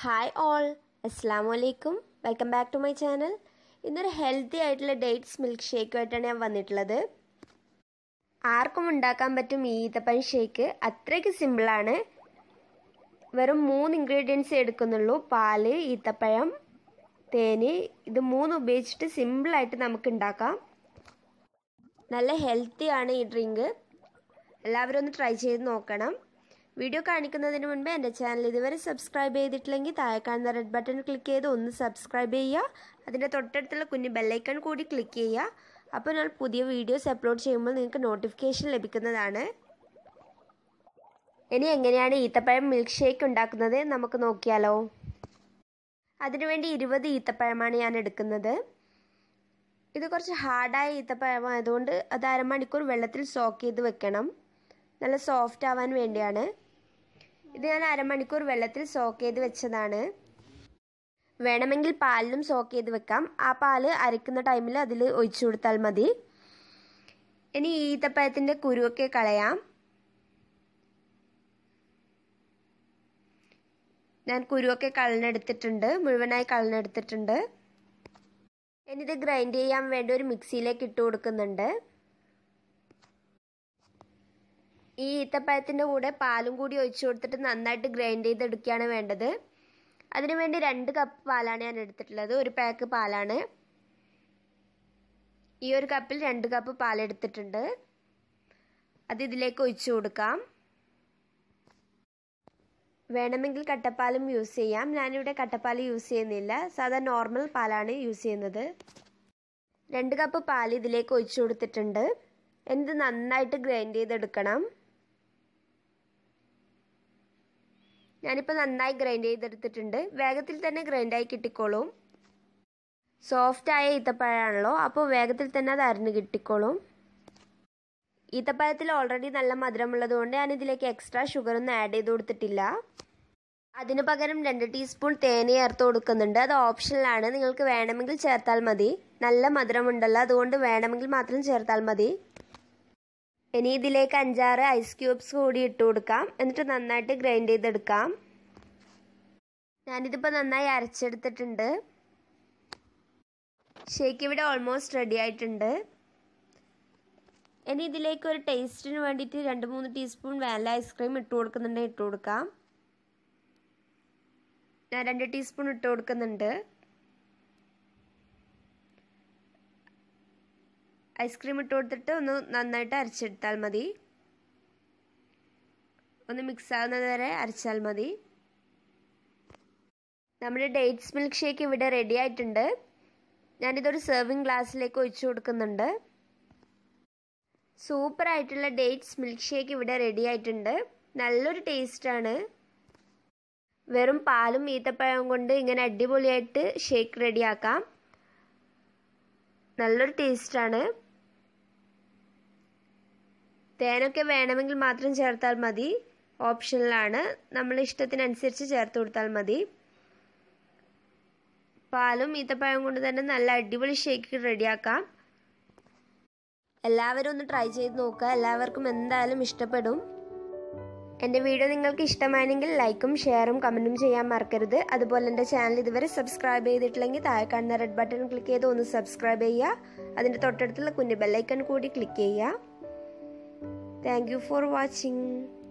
Hi all, അസ്സലാമലൈക്കും. Welcome back to my channel. ഇന്നൊരു healthy ആയിട്ടുള്ള ഡേറ്റ്സ് മിൽക്ക് ഷേക്കുമായിട്ടാണ് ഞാൻ വന്നിട്ടുള്ളത്. ആർക്കും ഉണ്ടാക്കാൻ പറ്റും ഈ ഈത്തപ്പഴം ഷേക്ക്. അത്രയ്ക്ക് സിമ്പിളാണ്. വെറും 3 ഇൻഗ്രീഡിയൻസ് എടുക്കുന്നുള്ളൂ: പാല്, ഈത്തപ്പഴം, തേന്. ഇത് 3 ഉപയോഗിച്ചിട്ട് സിമ്പിളായിട്ട് നമുക്ക് ഉണ്ടാക്കാം. നല്ല ഹെൽത്തിയാണ് ഈ ഡ്രിങ്ക്. എല്ലാവരും ഒന്ന് ട്രൈ ചെയ്ത് നോക്കണം. വീഡിയോ കാണിക്കുന്നതിന് മുൻപ് എൻ്റെ ചാനൽ ഇതുവരെ സബ്സ്ക്രൈബ് ചെയ്തിട്ടില്ലെങ്കിൽ താഴെ കാണുന്ന റെഡ് ബട്ടൺ ക്ലിക്ക് ചെയ്ത് ഒന്ന് സബ്സ്ക്രൈബ് ചെയ്യുക. അതിൻ്റെ തൊട്ടടുത്തുള്ള കുഞ്ഞ് ബെല്ലൈക്കൺ കൂടി ക്ലിക്ക് ചെയ്യുക. അപ്പോൾ ഞാൻ പുതിയ വീഡിയോസ് അപ്ലോഡ് ചെയ്യുമ്പോൾ നിങ്ങൾക്ക് നോട്ടിഫിക്കേഷൻ ലഭിക്കുന്നതാണ്. ഇനി എങ്ങനെയാണ് ഈത്തപ്പഴം മിൽക്ക് ഷേക്ക് ഉണ്ടാക്കുന്നത് നമുക്ക് നോക്കിയാലോ. അതിനുവേണ്ടി 20 ഈത്തപ്പഴമാണ് ഞാൻ എടുക്കുന്നത്. ഇത് കുറച്ച് ഹാർഡായ ഈത്തപ്പഴമായതുകൊണ്ട് അത് അരമണിക്കൂർ വെള്ളത്തിൽ സോക്ക് ചെയ്ത് വെക്കണം. നല്ല സോഫ്റ്റ് ആവാൻ വേണ്ടിയാണ്. ഇത് ഞാൻ അരമണിക്കൂർ വെള്ളത്തിൽ സോക്ക് ചെയ്ത് വെച്ചതാണ്. വേണമെങ്കിൽ പാലിലും സോക്ക് ചെയ്ത് വെക്കാം. ആ പാല് അരയ്ക്കുന്ന ടൈമിൽ അതിൽ ഒഴിച്ചു കൊടുത്താൽ മതി. ഇനി ഈത്തപ്പഴത്തിൻ്റെ കുരുവൊക്കെ കളയാം. ഞാൻ കുരുവൊക്കെ കളഞ്ഞെടുത്തിട്ടുണ്ട്, മുഴുവനായി കളഞ്ഞെടുത്തിട്ടുണ്ട്. ഇനി ഇത് ഗ്രൈൻഡ് ചെയ്യാൻ വേണ്ടി ഒരു മിക്സിയിലേക്ക് ഇട്ട് കൊടുക്കുന്നുണ്ട്. ഈ ഈത്തപ്പഴത്തിൻ്റെ കൂടെ പാലും കൂടി ഒഴിച്ചു കൊടുത്തിട്ട് നന്നായിട്ട് ഗ്രൈൻഡ് ചെയ്തെടുക്കുകയാണ് വേണ്ടത്. അതിനുവേണ്ടി 2 കപ്പ് പാലാണ് ഞാൻ എടുത്തിട്ടുള്ളത്. ഒരു പാക്ക് പാലാണ്. ഈ ഒരു കപ്പിൽ 2 കപ്പ് പാലെടുത്തിട്ടുണ്ട്. അത് ഇതിലേക്ക് ഒഴിച്ചു കൊടുക്കാം. വേണമെങ്കിൽ കട്ടപ്പാലും യൂസ് ചെയ്യാം. ഞാനിവിടെ കട്ടപ്പാൽ യൂസ് ചെയ്യുന്നില്ല, സാധാ നോർമൽ പാലാണ് യൂസ് ചെയ്യുന്നത്. 2 കപ്പ് പാൽ ഇതിലേക്ക് ഒഴിച്ചു കൊടുത്തിട്ടുണ്ട്. എന്നിട്ട് നന്നായിട്ട് ഗ്രൈൻഡ് ചെയ്തെടുക്കണം. ഞാനിപ്പോൾ നന്നായി ഗ്രൈൻഡ് ചെയ്തെടുത്തിട്ടുണ്ട്. വേഗത്തിൽ തന്നെ ഗ്രൈൻഡായി കിട്ടിക്കോളും. സോഫ്റ്റായ ഈത്തപ്പഴമാണല്ലോ, അപ്പോൾ വേഗത്തിൽ തന്നെ അത് അരിഞ്ഞ് കിട്ടിക്കോളും. ഈത്തപ്പഴത്തിൽ ഓൾറെഡി നല്ല മധുരമുള്ളത് കൊണ്ട് ഞാൻ ഇതിലേക്ക് എക്സ്ട്രാ ഷുഗറൊന്നും ആഡ് ചെയ്ത് കൊടുത്തിട്ടില്ല. അതിന് പകരം 2 ടീസ്പൂൺ തേന് ചേർത്ത് കൊടുക്കുന്നുണ്ട്. അത് ഓപ്ഷനിലാണ്, നിങ്ങൾക്ക് വേണമെങ്കിൽ ചേർത്താൽ മതി. നല്ല മധുരമുണ്ടല്ലോ, അതുകൊണ്ട് വേണമെങ്കിൽ മാത്രം ചേർത്താൽ മതി. ഇനി ഇതിലേക്ക് 5-6 ഐസ് ക്യൂബ്സ് കൂടി ഇട്ട് കൊടുക്കാം. എന്നിട്ട് നന്നായിട്ട് ഗ്രൈൻഡ് ചെയ്തെടുക്കാം. ഞാനിതിപ്പോൾ നന്നായി അരച്ചെടുത്തിട്ടുണ്ട്. ഷേക്ക് ഇവിടെ ഓൾമോസ്റ്റ് റെഡി ആയിട്ടുണ്ട്. ഇനി ഇതിലേക്ക് ഒരു ടേസ്റ്റിന് വേണ്ടിയിട്ട് 2-3 ടീസ്പൂൺ വാനില ഐസ്ക്രീം ഇട്ട് കൊടുക്കുന്നുണ്ട്. ഇട്ട് കൊടുക്കാം. ഞാൻ 2 ടീസ്പൂൺ ഇട്ട് കൊടുക്കുന്നുണ്ട്. ഐസ്ക്രീം ഇട്ട് കൊടുത്തിട്ട് ഒന്ന് നന്നായിട്ട് അരച്ചെടുത്താൽ മതി. ഒന്ന് മിക്സ് ആവുന്നത് വരെ അരച്ചാൽ മതി. നമ്മുടെ ഡേറ്റ്സ് മിൽക്ക് ഷേക്ക് ഇവിടെ റെഡി ആയിട്ടുണ്ട്. ഞാനിതൊരു സെർവിങ് ഗ്ലാസ്സിലേക്ക് ഒഴിച്ചു കൊടുക്കുന്നുണ്ട്. സൂപ്പറായിട്ടുള്ള ഡേറ്റ്സ് മിൽക്ക് ഷേക്ക് ഇവിടെ റെഡി ആയിട്ടുണ്ട്. നല്ലൊരു ടേസ്റ്റാണ്. വെറും പാലും ഈത്തപ്പഴവും കൊണ്ട് ഇങ്ങനെ അടിപൊളിയായിട്ട് ഷേക്ക് റെഡിയാക്കാം. നല്ലൊരു ടേസ്റ്റാണ്. തേനൊക്കെ വേണമെങ്കിൽ മാത്രം ചേർത്താൽ മതി, ഓപ്ഷനിലാണ്. നമ്മൾ ഇഷ്ടത്തിനനുസരിച്ച് ചേർത്ത് കൊടുത്താൽ മതി. പാലും ഈത്തപ്പഴം കൊണ്ട് തന്നെ നല്ല അടിപൊളി ഷേക്ക് റെഡിയാക്കാം. എല്ലാവരും ഒന്ന് ട്രൈ ചെയ്ത് നോക്കുക. എല്ലാവർക്കും എന്തായാലും ഇഷ്ടപ്പെടും. എൻ്റെ വീഡിയോ നിങ്ങൾക്ക് ഇഷ്ടമായെങ്കിൽ ലൈക്കും ഷെയറും കമൻറ്റും ചെയ്യാൻ മറക്കരുത്. അതുപോലെ എൻ്റെ ചാനൽ ഇതുവരെ സബ്സ്ക്രൈബ് ചെയ്തിട്ടില്ലെങ്കിൽ താഴെ കാണുന്ന റെഡ് ബട്ടൺ ക്ലിക്ക് ചെയ്ത് ഒന്ന് സബ്സ്ക്രൈബ് ചെയ്യുക. അതിൻ്റെ തൊട്ടടുത്തുള്ള കുഞ്ഞ് ബെല്ലൈക്കൺ കൂടി ക്ലിക്ക് ചെയ്യുക. Thank you for watching.